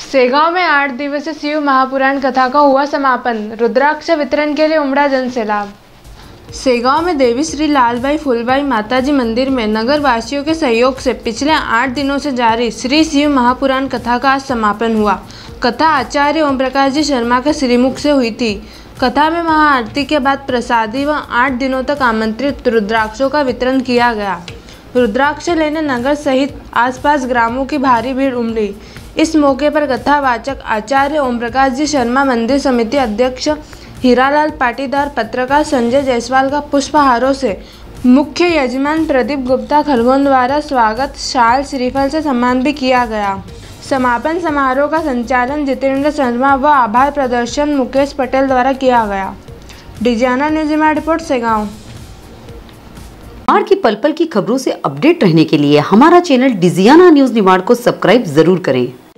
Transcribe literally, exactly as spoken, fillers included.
सेगांव में आठ दिवसीय शिव महापुराण कथा का हुआ समापन। रुद्राक्ष वितरण के लिए उमड़ा जनसैलाब। सेगांव में देवी श्री लालबाई फूलबाई माताजी मंदिर में नगर वासियों के सहयोग से पिछले आठ दिनों से जारी श्री शिव महापुराण कथा का आज समापन हुआ। कथा आचार्य ओम प्रकाश जी शर्मा के श्रीमुख से हुई थी। कथा में महाआरती के बाद प्रसादी व आठ दिनों तक आमंत्रित रुद्राक्षों का वितरण किया गया। रुद्राक्ष लेने नगर सहित आसपास ग्रामों की भारी भीड़ उमड़ी। इस मौके पर कथावाचक आचार्य ओम प्रकाश जी शर्मा, मंदिर समिति अध्यक्ष हीरालाल पाटीदार, पत्रकार संजय जायसवाल का पुष्पहारों से, मुख्य यजमान प्रदीप गुप्ता खरगोन द्वारा स्वागत, शाल श्रीफल से सम्मान भी किया गया। समापन समारोह का संचालन जितेंद्र शर्मा व आभार प्रदर्शन मुकेश पटेल द्वारा किया गया। डिजाना न्यूज रिपोर्ट सेगांव। निमाड़ की पल पल की खबरों से अपडेट रहने के लिए हमारा चैनल डिजियाना न्यूज निमाड़ को सब्सक्राइब जरूर करें।